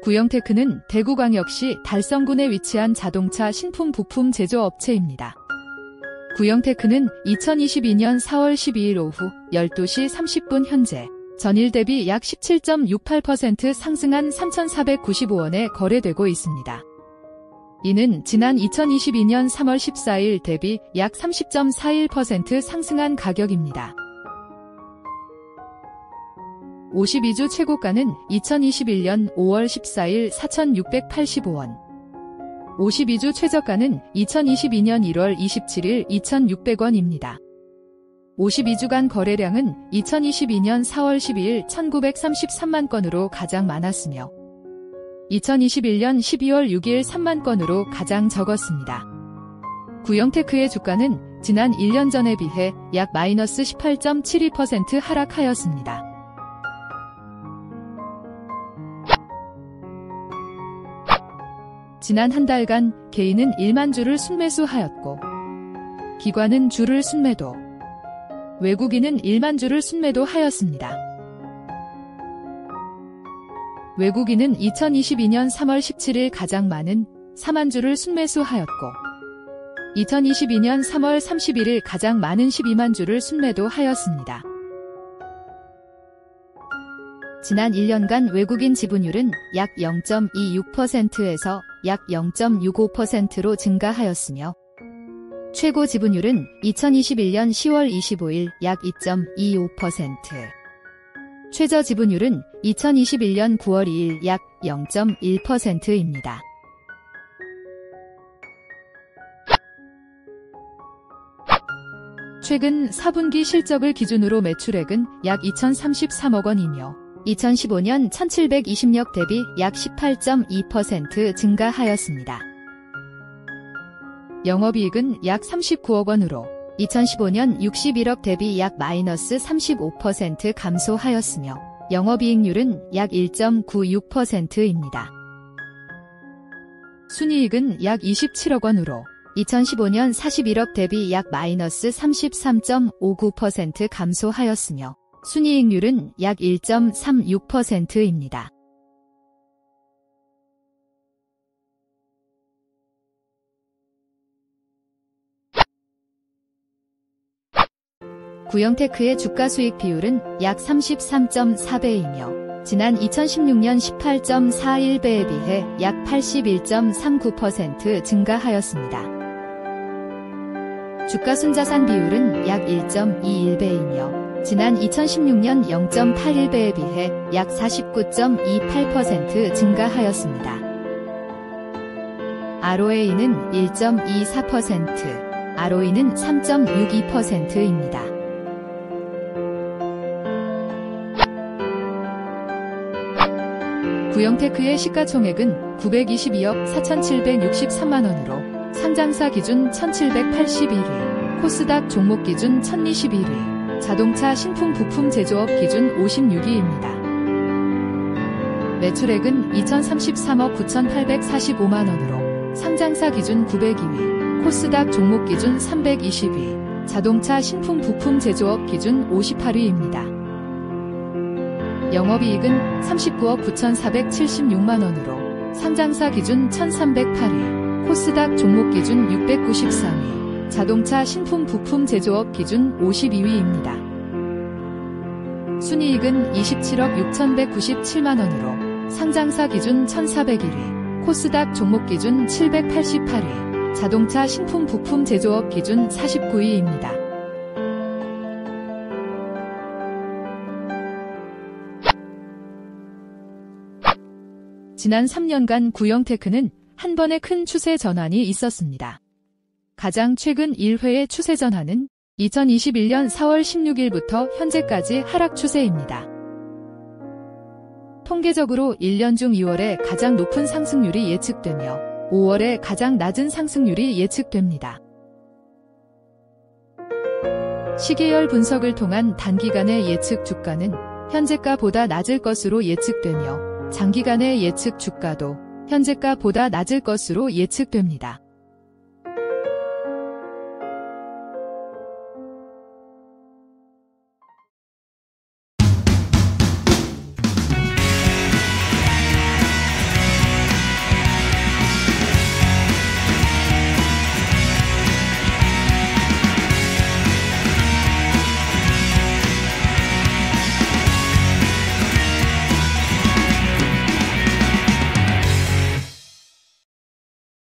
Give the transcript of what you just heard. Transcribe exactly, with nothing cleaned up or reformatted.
구영테크는 대구광역시 달성군에 위치한 자동차 신품 부품 제조업체입니다. 구영테크는 이천이십이 년 사월 십이일 오후 열두 시 삼십 분 현재 전일 대비 약 십칠 점 육팔 퍼센트 상승한 삼천사백구십오 원에 거래되고 있습니다. 이는 지난 이천이십이 년 삼월 십사일 대비 약 삼십 점 사일 퍼센트 상승한 가격입니다. 오십이 주 최고가는 이천이십일 년 오월 십사일 사천육백팔십오 원, 오십이 주 최저가는 이천이십이 년 일월 이십칠일 이천육백 원입니다. 오십이 주간 거래량은 이천이십이 년 사월 십이일 천구백삼십삼만 건으로 가장 많았으며 이천이십일 년 십이월 육일 삼만 건으로 가장 적었습니다. 구영테크의 주가는 지난 일 년 전에 비해 약 마이너스 십팔 점 칠이 퍼센트 하락하였습니다. 지난 한 달간 개인은 일만 주를 순매수하였고 기관은 주를 순매도, 외국인은 일만 주를 순매도하였습니다. 외국인은 이천이십이 년 삼월 십칠일 가장 많은 사만 주를 순매수하였고 이천이십이 년 삼월 삼십일일 가장 많은 십이만 주를 순매도하였습니다. 지난 일 년간 외국인 지분율은 약 영 점 이육 퍼센트에서 약 영 점 육오 퍼센트로 증가하였으며 최고 지분율은 이천이십일 년 시월 이십오일 약 이 점 이오 퍼센트, 최저 지분율은 이천이십일 년 구월 이일 약 영 점 일 퍼센트입니다. 최근 사 분기 실적을 기준으로 매출액은 약 이천삼십삼억 원이며 이천십오 년 천칠백이십억 대비 약 십팔 점 이 퍼센트 증가하였습니다. 영업이익은 약 삼십구억 원으로 이천십오 년 육십일억 대비 약 마이너스 삼십오 퍼센트 감소하였으며 영업이익률은 약 일 점 구육 퍼센트입니다. 순이익은 약 이십칠억 원으로 이천십오 년 사십일억 대비 약 마이너스 삼십삼 점 오구 퍼센트 감소하였으며 순이익률은 약 일 점 삼육 퍼센트입니다. 구영테크의 주가수익 비율은 약 삼십삼 점 사 배이며 지난 이천십육 년 십팔 점 사일 배에 비해 약 팔십일 점 삼구 퍼센트 증가하였습니다. 주가순자산 비율은 약 일 점 이일 배이며 지난 이천십육 년 영 점 팔일 배에 비해 약 사십구 점 이팔 퍼센트 증가하였습니다. 알오에이는 일 점 이사 퍼센트, 알오이는 삼 점 육이 퍼센트입니다. 구영테크의 시가총액은 구백이십이억 사천칠백육십삼만 원으로 상장사 기준 천칠백팔십일 위, 코스닥 종목 기준 천이십일 위, 자동차 신품 부품 제조업 기준 오십육 위입니다. 매출액은 이천삼십삼억 구천팔백사십오만 원으로 상장사 기준 구백이 위, 코스닥 종목 기준 삼백이십 위, 자동차 신품 부품 제조업 기준 오십팔 위입니다. 영업이익은 삼십구억 구천사백칠십육만 원으로 상장사 기준 천삼백팔 위, 코스닥 종목 기준 육백구십삼 위, 자동차 신품 부품 제조업 기준 오십이 위입니다. 순이익은 이십칠억 육천백구십칠만 원으로 상장사 기준 천사백일 위, 코스닥 종목 기준 칠백팔십팔 위, 자동차 신품 부품 제조업 기준 사십구 위입니다. 지난 삼 년간 구영테크는 한 번의 큰 추세 전환이 있었습니다. 가장 최근 일 회의 추세 전환은 이천이십일 년 사월 십육일부터 현재까지 하락 추세입니다. 통계적으로 일 년 중 이월에 가장 높은 상승률이 예측되며 오월에 가장 낮은 상승률이 예측됩니다. 시계열 분석을 통한 단기간의 예측 주가는 현재가보다 낮을 것으로 예측되며 장기간의 예측 주가도 현재가보다 낮을 것으로 예측됩니다.